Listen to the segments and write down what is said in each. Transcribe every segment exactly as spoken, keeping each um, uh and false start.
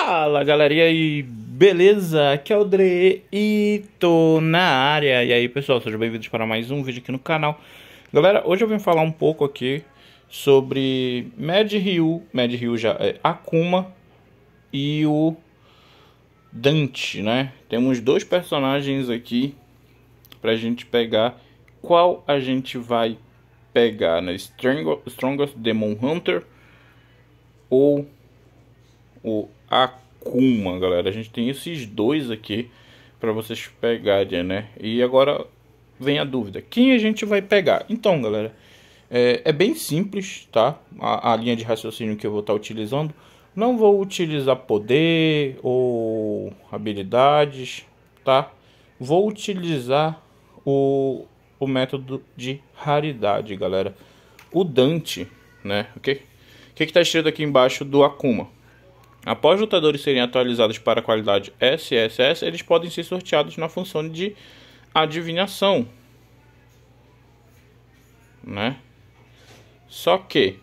Fala galera, e aí, beleza? Aqui é o Dre e tô na área. E aí pessoal, sejam bem-vindos para mais um vídeo aqui no canal. Galera, hoje eu vim falar um pouco aqui sobre Mad Ryu, Mad Ryu já é Akuma e o Dante, né? Temos dois personagens aqui pra gente pegar. Qual a gente vai pegar, né? Strongest Demon Hunter ou o Akuma, galera. A gente tem esses dois aqui para vocês pegarem, né? E agora vem a dúvida: quem a gente vai pegar? Então, galera, é, é bem simples, tá? A, a linha de raciocínio que eu vou estar utilizando. Não vou utilizar poder ou habilidades, tá? Vou utilizar o, o método de raridade, galera. O Dante, né? O que que está escrito aqui embaixo do Akuma? Após lutadores serem atualizados para a qualidade S S S, eles podem ser sorteados na função de adivinhação, né? Só que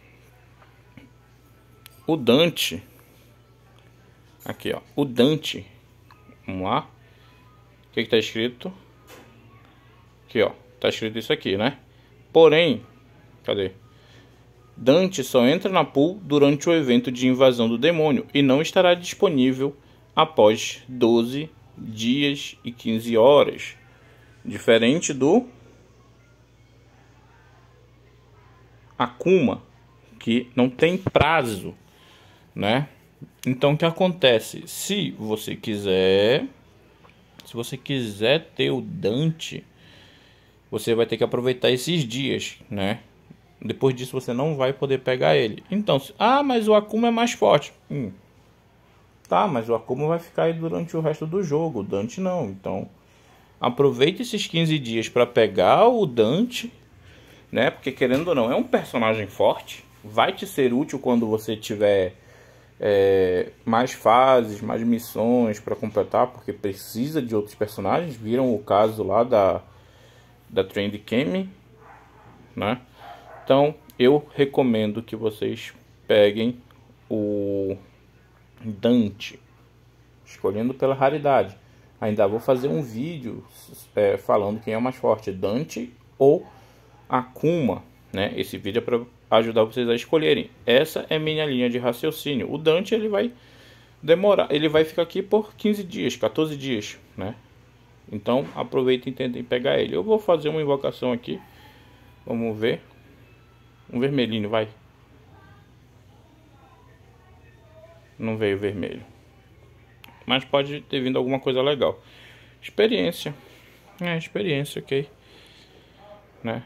o Dante, aqui ó, o Dante, vamos lá, o que está escrito? Aqui ó, tá escrito isso aqui, né? Porém, cadê? Dante só entra na pool durante o evento de invasão do demônio e não estará disponível após doze dias e quinze horas. Diferente do Akuma, que não tem prazo, né? Então o que acontece? Se você quiser, se você quiser ter o Dante, você vai ter que aproveitar esses dias, né? Depois disso você não vai poder pegar ele. Então, ah, mas o Akuma é mais forte. Hum. Tá, mas o Akuma vai ficar aí durante o resto do jogo. O Dante não. Então, aproveite esses quinze dias para pegar o Dante, né? Porque querendo ou não, é um personagem forte. Vai te ser útil quando você tiver é, mais fases, mais missões para completar, porque precisa de outros personagens. Viram o caso lá da da Trend Kemi, né? Então, eu recomendo que vocês peguem o Dante, escolhendo pela raridade. Ainda vou fazer um vídeo é, falando quem é mais forte, Dante ou Akuma, né? Esse vídeo é para ajudar vocês a escolherem. Essa é minha linha de raciocínio. O Dante, ele vai demorar, ele vai ficar aqui por quinze dias, quatorze dias, né? Então, aproveita e tentem pegar ele. Eu vou fazer uma invocação aqui. Vamos ver. Um vermelhinho, vai. Não veio vermelho. Mas pode ter vindo alguma coisa legal. Experiência. É, experiência, ok. Né?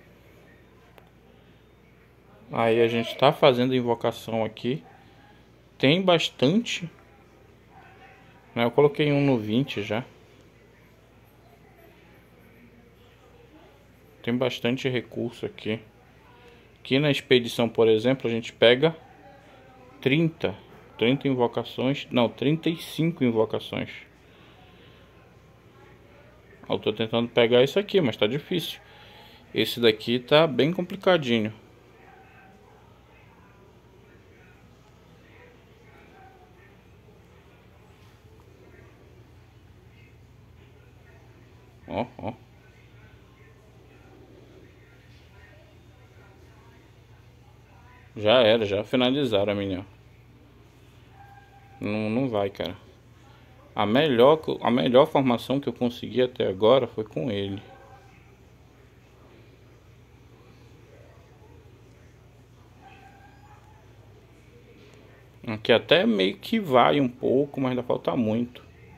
Aí a gente tá fazendo invocação aqui. Tem bastante. Né? Eu coloquei um no vinte já. Tem bastante recurso aqui. Aqui na expedição, por exemplo, a gente pega trinta, trinta invocações, não, trinta e cinco invocações. Eu tô tentando pegar isso aqui, mas tá difícil. Esse daqui tá bem complicadinho. Ó, ó. Já era, já finalizaram a minha. Não, não vai, cara. A melhor, a melhor formação que eu consegui até agora foi com ele. Aqui até meio que vai um pouco, mas ainda falta muito.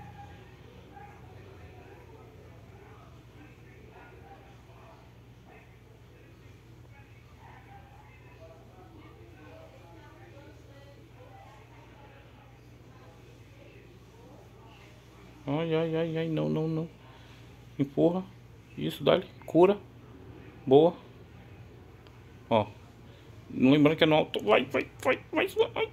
Ai, ai, ai, ai, não, não, não. Empurra. Isso, dá-lhe. Cura. Boa. Ó. Não lembrando que é no alto. Vai, vai, vai, vai. vai.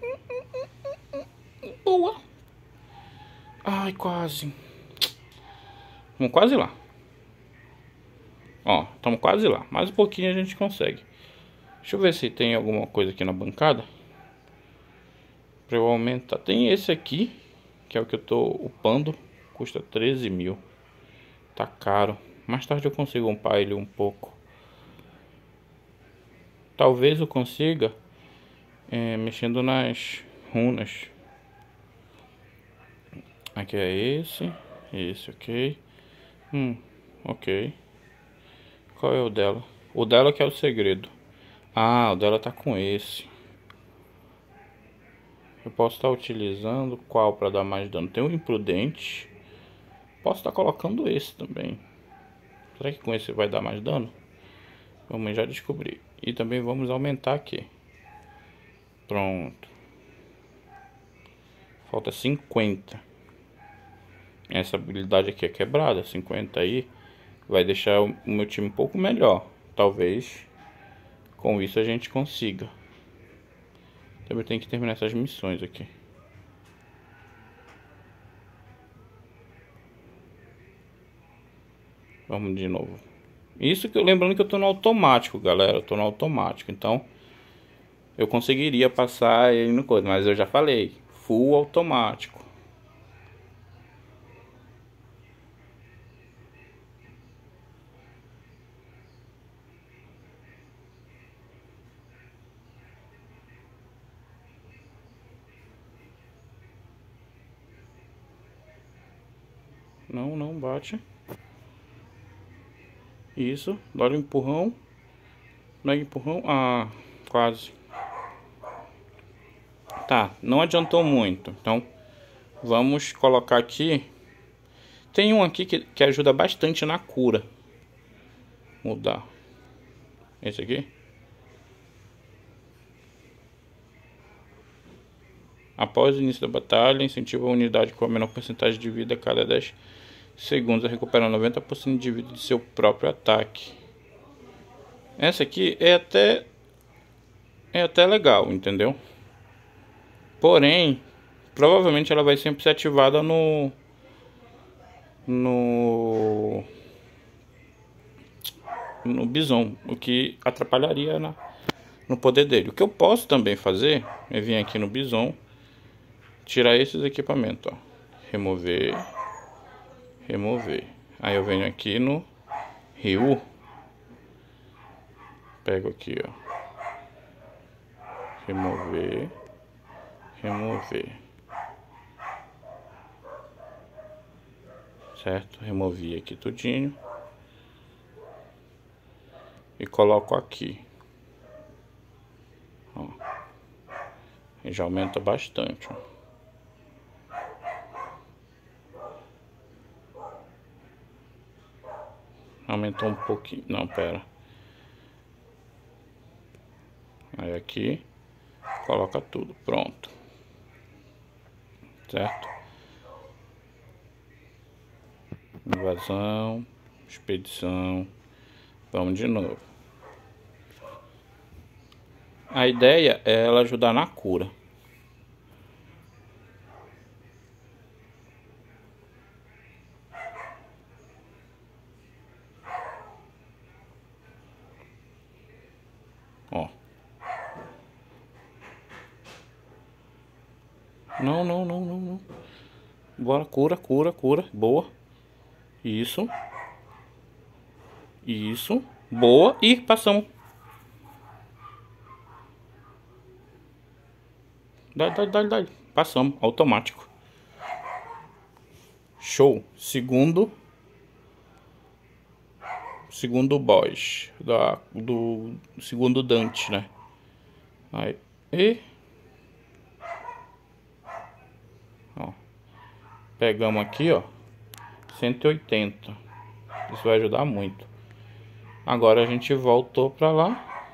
Boa. Ai, quase. Vamos quase lá. Ó, estamos quase lá. Mais um pouquinho a gente consegue. Deixa eu ver se tem alguma coisa aqui na bancada. Pra eu aumentar. Tem esse aqui, que é o que eu tô upando. Custa treze mil. Tá caro. Mais tarde eu consigo upar ele um pouco. Talvez eu consiga é, mexendo nas runas. Aqui é esse. Esse, ok. Hum, ok. Qual é o dela? O dela que é o segredo. Ah, o dela tá com esse. Eu posso estar utilizando qual para dar mais dano? Tem o imprudente. Posso estar colocando esse também. Será que com esse vai dar mais dano? Vamos já descobrir. E também vamos aumentar aqui. Pronto. Falta cinquenta. Essa habilidade aqui é quebrada. cinquenta aí vai deixar o meu time um pouco melhor. Talvez com isso a gente consiga. Também tem que terminar essas missões aqui. Vamos de novo. Isso que eu lembrando que eu tô no automático, galera. Eu tô no automático, então eu conseguiria passar ele no coisa, mas eu já falei, full automático. Não, não bate. Isso, dá um empurrão. Não é empurrão? Ah, quase. Tá, não adiantou muito. Então, vamos colocar aqui. Tem um aqui que, que ajuda bastante na cura. Mudar. Esse aqui. Após o início da batalha, incentiva a unidade com a menor porcentagem de vida a cada dez segundos a recuperar noventa por cento de vida de seu próprio ataque. Essa aqui é até é até legal, entendeu? Porém, provavelmente ela vai sempre ser ativada no no no Bison, o que atrapalharia na, no poder dele. O que eu posso também fazer é vir aqui no Bison, tirar esses equipamentos, ó. Remover, remover. Aí eu venho aqui no Ryu, pego aqui, ó, remover, remover, certo? Removi aqui tudinho e coloco aqui, ó. E já aumenta bastante, ó. Aumentou um pouquinho, não, pera. Aí aqui coloca tudo, pronto, certo? Invasão, expedição, vamos de novo. A ideia é ela ajudar na cura. Ó. Não, não, não, não, não. Bora, cura, cura, cura. Boa. Isso. Isso. Boa. E passamos. Dá, dá, dá, dá. Passamos. Automático. Show. Segundo. Segundo boss. Da, do segundo Dante, né? Aí. E. Ó. Pegamos aqui, ó. cento e oitenta. Isso vai ajudar muito. Agora a gente voltou pra lá.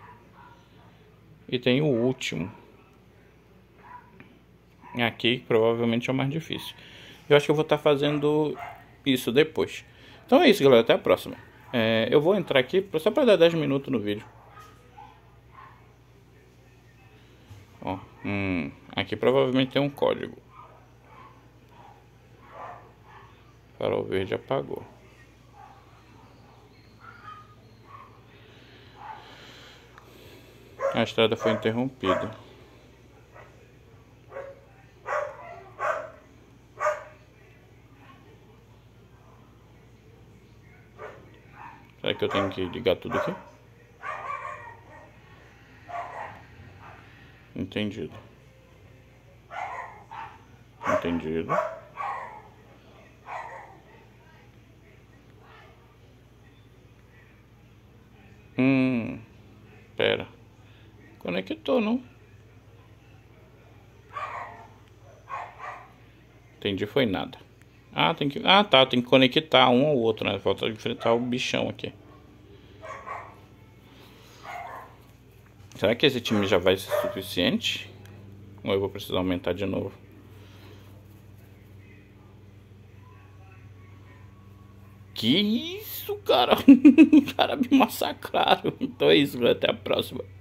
E tem o último. Aqui provavelmente é o mais difícil. Eu acho que eu vou estar fazendo isso depois. Então é isso, galera. Até a próxima. É, eu vou entrar aqui só para dar dez minutos no vídeo. Ó, hum, aqui provavelmente tem um código. Farol verde apagou. A estrada foi interrompida. Será que eu tenho que ligar tudo aqui? Entendido. Entendido. Hum. Pera. Conectou, não? Entendi, foi nada. Ah, tem que. Ah, tá. Tem que conectar um ao outro, né? Falta enfrentar o bichão aqui. Será que esse time já vai ser suficiente? Ou eu vou precisar aumentar de novo? Que isso, cara? Os caras me massacraram. Então é isso, até a próxima.